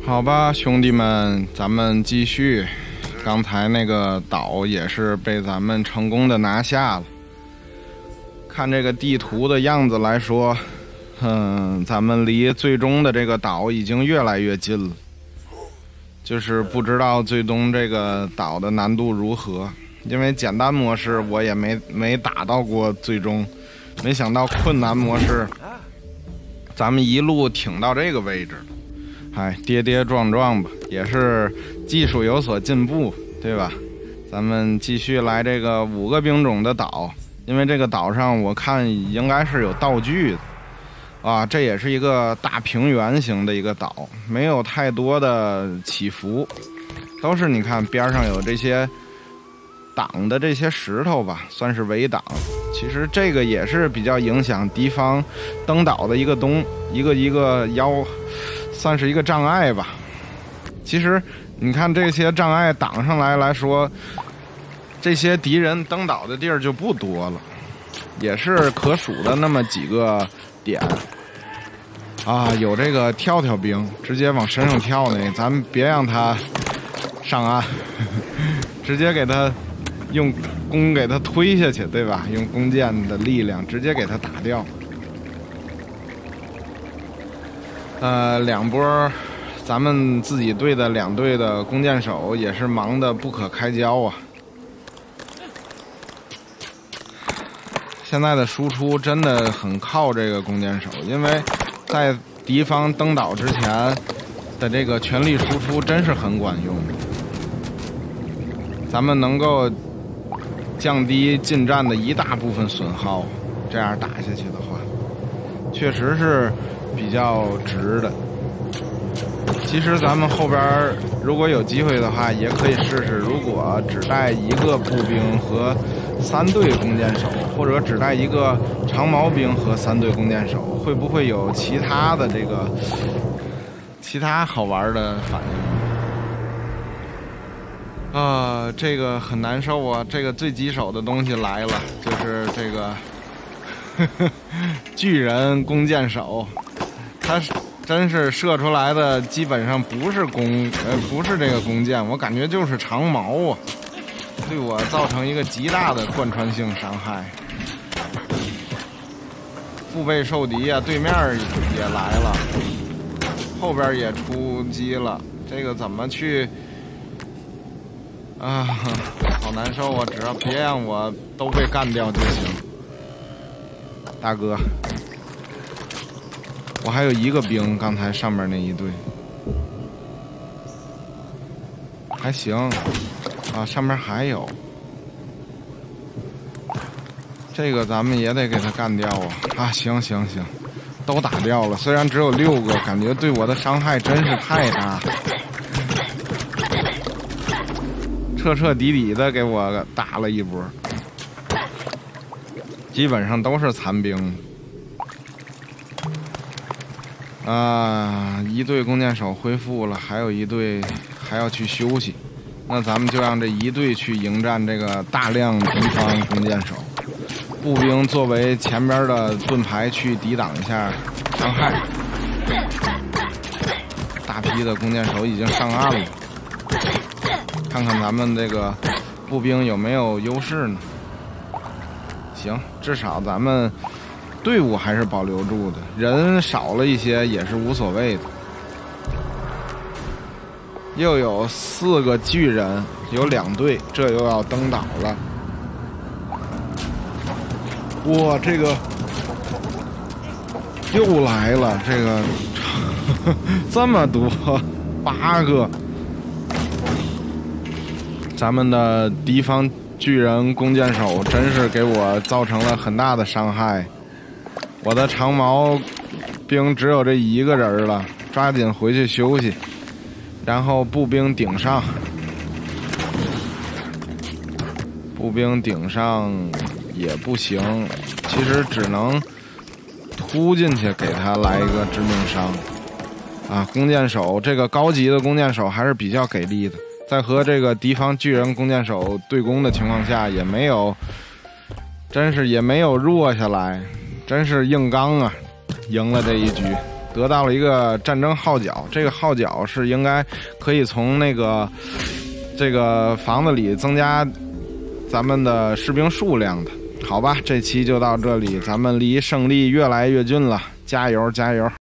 好吧，兄弟们，咱们继续。刚才那个岛也是被咱们成功的拿下了。看这个地图的样子来说，咱们离最终的这个岛已经越来越近了。就是不知道最终这个岛的难度如何，因为简单模式我也没打到过最终，没想到困难模式，咱们一路挺到这个位置了。跌跌撞撞吧，也是技术有所进步，对吧？咱们继续来这个5个兵种的岛，因为这个岛上我看应该是有道具的啊，这也是一个大平原型的一个岛，没有太多的起伏，都是你看边上有这些挡的这些石头吧，算是围挡。其实这个也是比较影响敌方登岛的一个算是一个障碍吧。其实你看这些障碍挡上来说，这些敌人登岛的地儿就不多了，也是可数的那么几个点啊。有这个跳兵直接往身上跳呢，咱们别让他上岸直接给他用弓给他推下去，对吧？用弓箭的力量直接给他打掉。两波咱们自己队的2队的弓箭手也是忙得不可开交啊。现在的输出真的很靠这个弓箭手，因为在敌方登岛之前的这个全力输出真是很管用，咱们能够降低近战的一大部分损耗，这样打下去的话确实是比较值的。其实咱们后边如果有机会的话也可以试试，如果只带1个步兵和3队弓箭手，或者只带1个长矛兵和3队弓箭手，会不会有其他的其他好玩的反应？这个很难受啊。这个最棘手的东西来了，就是这个巨人弓箭手，他真是射出来的基本上不是这个弓箭，我感觉就是长矛啊，对我造成一个极大的贯穿性伤害。腹背受敌啊，对面也来了，后边也出击了，这个怎么去啊？好难受啊！只要别让我都被干掉就行。大哥，我还有1个兵，刚才上面那一队还行啊，上面还有这个，咱们也得给他干掉啊！行，都打掉了，虽然只有6个，感觉对我的伤害真是太大，彻底的给我打了一波，基本上都是残兵啊。1队弓箭手恢复了，还有1队还要去休息，那咱们就让这1队去迎战这个大量敌方弓箭手，步兵作为前边的盾牌去抵挡一下伤害。大批的弓箭手已经上岸了，看看咱们这个步兵有没有优势呢？行，至少咱们队伍还是保留住的，人少了一些也是无所谓的。又有4个巨人，有2队，这又要登岛了。哇，这个又来了，这个这么多，8个。咱们的敌方巨人弓箭手真是给我造成了很大的伤害，我的长矛兵只有这1个人了，抓紧回去休息，然后步兵顶上，步兵顶上也不行，其实只能突进去给他来一个致命伤啊！弓箭手这个高级的弓箭手还是比较给力的，在和这个敌方巨人弓箭手对攻的情况下，也没有弱下来，真是硬刚啊，赢了这一局。 得到了一个战争号角，这个号角是应该可以从这个房子里增加咱们的士兵数量的。好吧，这期就到这里，咱们离胜利越来越近了，加油加油！